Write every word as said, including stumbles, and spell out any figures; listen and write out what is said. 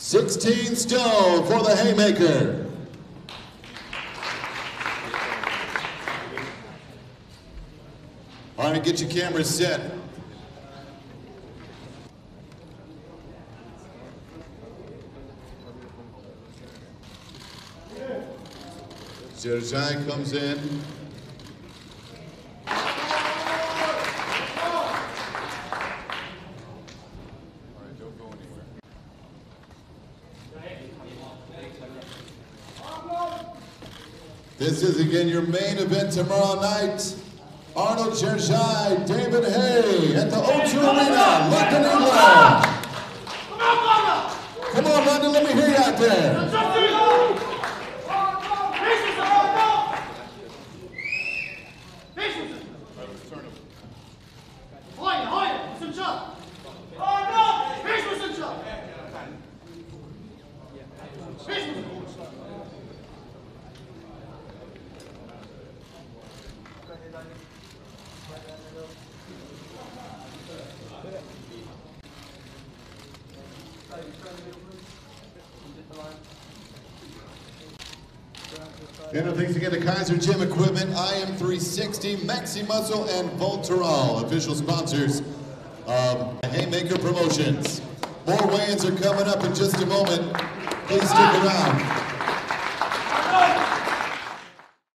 sixteen stone for the Hayemaker. All right, get your cameras set. Gjergjaj comes in. This is again your main event tomorrow night. Arnold Gjergjaj, David Haye at the O two Arena, London, England. Come on, London, let me hear you out there. And thanks again to Kaiser Gym Equipment, I M three sixty, Maxi Muscle, and Voltarol, official sponsors of Hayemaker Promotions. More weigh-ins are coming up in just a moment. Please stick around.